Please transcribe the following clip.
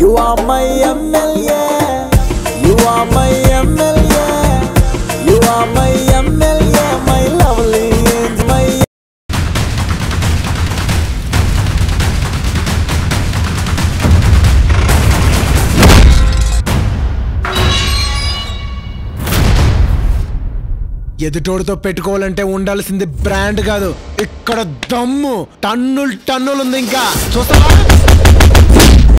You are my MLA. You are my MLA. You are my MLA. My lovely angel. My ఎదుటోడితో పెట్టుకోవాలంటే ఉండాల్సింది brand కాదు, ఇక్కడ దమ్ము టన్నులు టన్నులు ఉంది. ఇంకా చూస్తావా?